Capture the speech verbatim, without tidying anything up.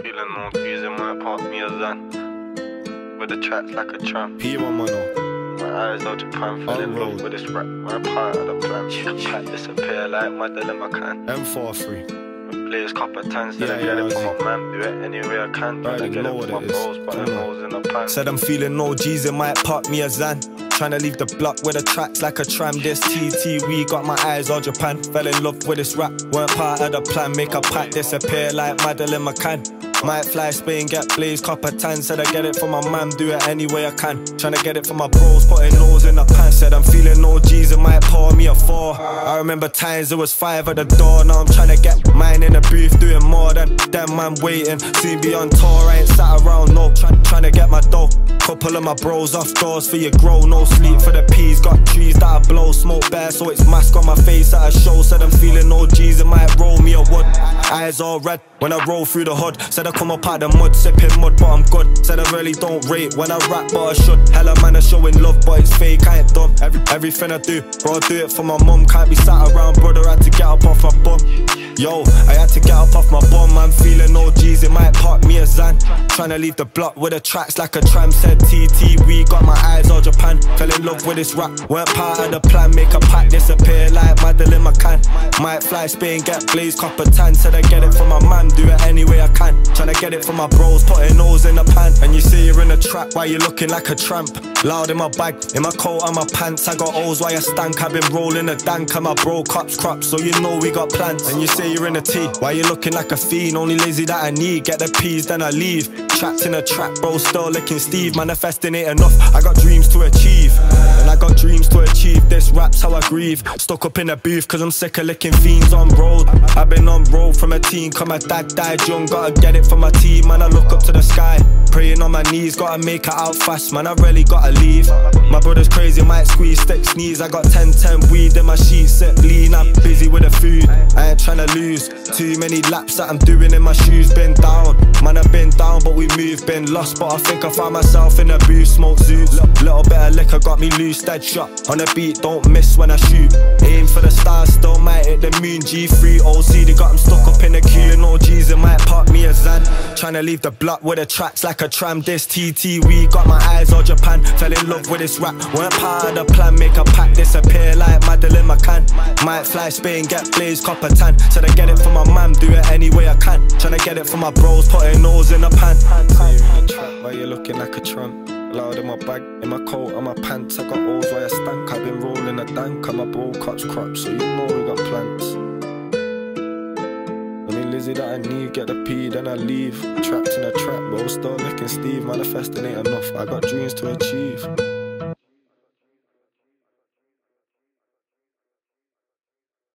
feeling no keys in my part, me a Zan. With the tracks like a tramp. P one mono. My eyes out Japan, fell in love with this rap. My part of the plan. Pack disappear like my dilemma can. M forty-three. Plays copper tan, said Yeah, I get yeah, it from I my man, do it any way I can. Right, Tryna get know it what from it my is. bros, but Come them on. hoes in the pan. Said I'm feeling no G's, it might pop me a Zan. Tryna leave the block with the tracks like a tram. This T T, we got my eyes on Japan. Fell in love with this rap, weren't part of the plan. Make a pack disappear like Madeline McCann. Might fly Spain, get blaze, copper tan. Said I get it from my man, do it any way I can. Tryna get it from my bros, putting nose in the pan. Said I'm feeling no G's, it might pour me a four. I remember times there was five at the door. Now I'm tryna get mine in the booth, doing more than them man waiting. Soon be on tour, I ain't sat around, no. Try, tryna get my dough. Couple of my bros off doors for your grow. No sleep for the peas, got trees that I blow. Smoke bare, so it's mask on my face at a show. Said I'm feeling no G's, it might roll me a wood. Eyes all red when I roll through the hood. Said I come up out the mud, sipping mud, but I'm good. Said I really don't rate when I rap, but I should. Hella man are showing love, but it's fake, I ain't dumb. Every, everything I do, bro, I do it for my mum. Can't be sat around, brother, I had to get up off my bum. Yo, I had to get up off my bum. I'm feeling no G's, it might pop me a Zan. Tryna leave the block with the tracks like a tram. Said T T, we got my eyes on Japan. Fell in love with this rap, weren't part of the plan. Make a pack disappear like Madeline McCann. Might fly Spain, get blaze, copper tan. Said I get it from my man, do it any way I can. Tryna get it from my bros, putting nose in the pan. And you say you're in a trap, why you looking like a tramp? Loud in my bag, in my coat and my pants. I got O's while you stank, I've been rolling a dank. And my bro cops crops, so you know we got plans. And you say you're in a T, why you looking like a fiend? Only lazy that I need, get the peas then I leave. Trapped in a trap, bro, still licking Steve. Manifesting ain't enough, I got dreams to achieve. And I got dreams to achieve, this rap's how I grieve. Stuck up in a booth cause I'm sick of licking fiends on road. I've been on road from a teen, cause my dad died young. Gotta get it for my team, man, I look up to the sky. Praying on my knees, gotta make it out fast, man, I really gotta leave. My brother's crazy, might squeeze, stick, sneeze. I got ten ten weed in my sheets, sip lean. I'm busy with the food, I ain't tryna lose. Too many laps that I'm doing in my shoes. Been down, man, I've been down, but we move. Been lost, but I think I found myself in a booth. Smoke zoots, little bit of liquor got me loose. Dead shot on the beat, don't miss when I shoot. Aim for the stars, still might hit the moon. G three O C, they got them stuck up in the queue. No G's, it might pop me a Zan. Tryna leave the block with the tracks like a tram. This T T, we got my eyes on Japan. Fell in love with this rap, weren't part of the plan. Make a pack disappear like Madeline McCann. Might fly Spain, get blaze, copper tan. Said I get it from my man, do it any way I can. Tryna get it from my bros, putting nose in the pan. Say you're in a trap, why you looking like a tramp? Loud in my bag, in my coat and my pants. I got O's while I stank, I've been rolling a dank. And my bro cuts crops, so you know we got plants. Only Lizzie that I need, get the P, then I leave. Trapped in a trap, bro, still licking Steve. Manifesting ain't enough, I got dreams to achieve.